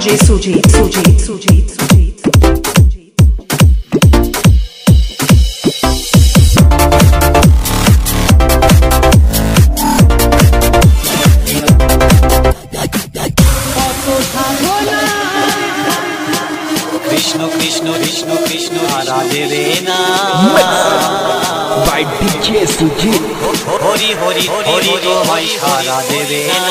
DJ Sujit. Krishna Krishna Krishna Krishna Radhe Rena by DJ Sujit. Hori Hori Hori Tomai Radhe Rena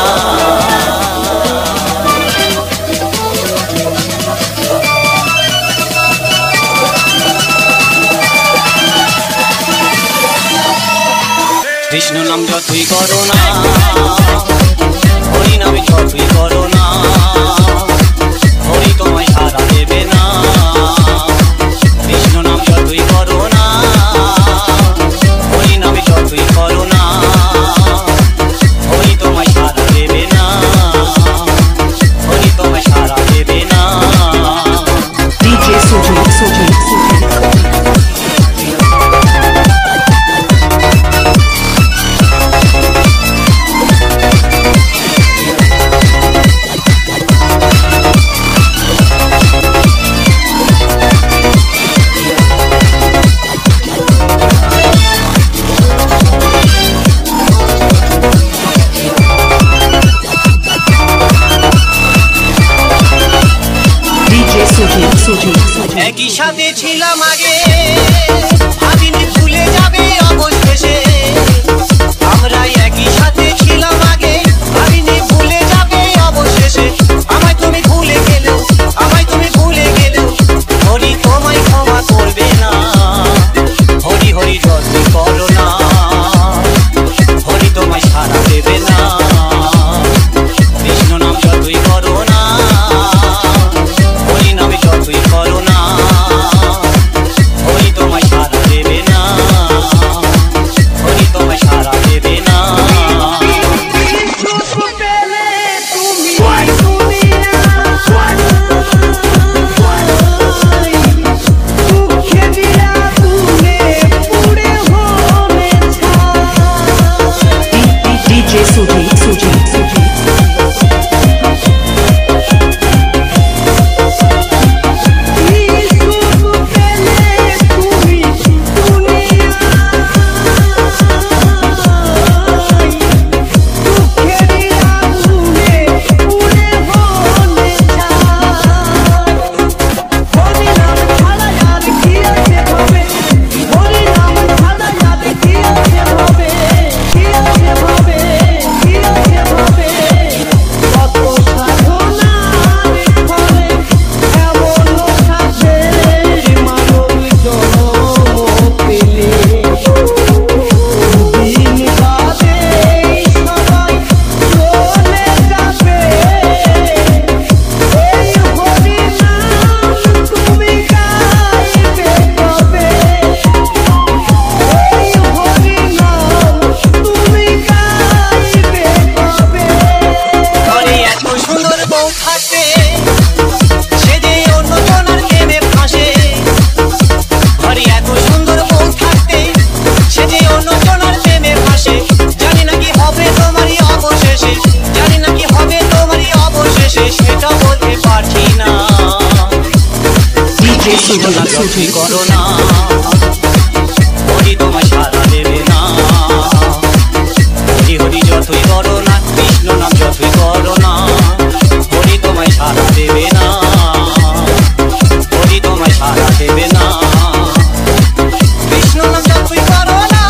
Krishna nam jotui koro na Hori name jotui koro na Hori tomai sara debe na Krishna nam jotui koro na Hori name jotui koro na Hori tomai sara debe na Hori tomai sara debe na DJ Sujit. একই সাথে ছিলাম আগে ভাবিনি ভুলে যাবে অবশেষে আমরা একই সাথে ছিলাম আগে ভাবিনি ভুলে যাবে অবশেষে আমায় তুমি ভুলে গেলেও হরি তোমায় ক্ষমা করবে না হরি হরি যতই করো না হরি তোমায় সাড়া দেবে না কৃষ্ণ নাম যতই করো না হরি নামে যতই করো না হরি তোমায় সাড়া দেবে না হরি তোমায় সাড়া দেবে না DJ Sujit. যতই করো না হরি তোমায় সাড়া দেবে না হরি হরি যতই করো না কৃষ্ণ নাম যতই করো না হরি তোমায় সাড়া দেবে না হরি তোমায় সাড়া দেবে না কৃষ্ণ নাম যতই করো না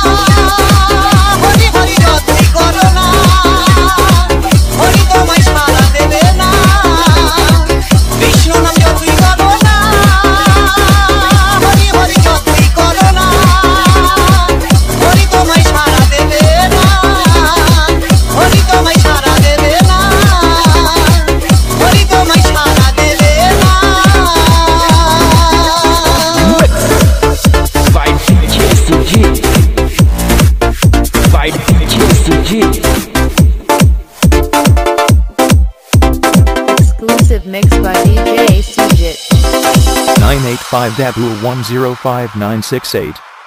হরি হরি যতই করো না হরি তোমায় সাড়া দেবে না কৃষ্ণ নাম যতই করো না হরি হরি যতই করো না হরি তোমায় সাড়া দেবে না হরি তোমায় সাড়া দেবে না হরি তোমায় সাড়া দেবে না By DJ Sujit. By DJ Sujit. Exclusive mix by DJ Sujit. 985W105968